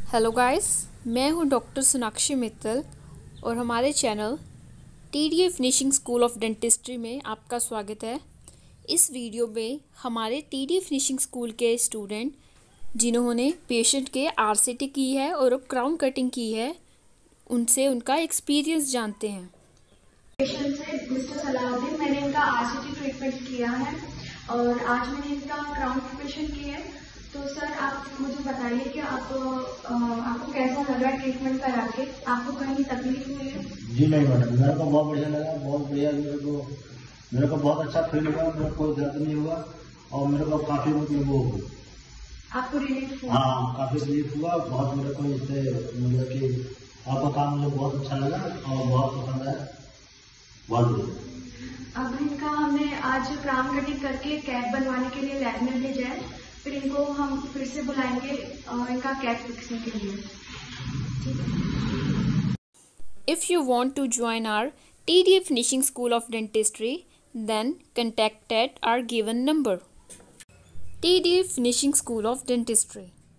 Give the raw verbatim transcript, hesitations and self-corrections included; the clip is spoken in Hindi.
हेलो गाइस, मैं हूं डॉक्टर सोनाक्षी मित्तल और हमारे channel T D A finishing school of dentistry में आपका स्वागत है। इस वीडियो में हमारे T D A finishing school के स्टूडेंट जिन्होंने पेशेंट के आर सी टी की है और क्राउन कटिंग की है, उनसे उनका एक्सपीरियंस जानते हैं। पेशेंट से मिस्टर सलाउद्दीन, मैंने इनका आर सी टी ट्रीटमेंट किया है और आज मैंने इनका क्राउन प्रिपरेशन की है। तो सर, आप मुझे बताइए कि आप आपको कैसा लगा ट्रीटमेंट करा के? आपको कहीं तकलीफ हुई है? जी नहीं मैडम, मेरे को बहुत बढ़िया लगा, बहुत बढ़िया। मेरे को मेरे को बहुत अच्छा फील हुआ, मेरे को कोई दर्द नहीं हुआ और मेरे को काफी मतलब वो आपको रिलीफ हुआ? हाँ, काफी रिलीफ हुआ। बहुत मेरे को इससे मतलब कि आपका काम मुझे बहुत अच्छा लगा और बहुत पसंद आया, बहुत बढ़िया। अब इनका हमने आज क्राउन कटिंग करके कैप बनवाने के लिए लैब में भेजा है, फिर इनको हम फिर से बुलाएंगे इनका कैप फिक्सिंग के लिए। If you want to join our T D A Finishing School of Dentistry, then contact at our given number. T D A Finishing School of Dentistry.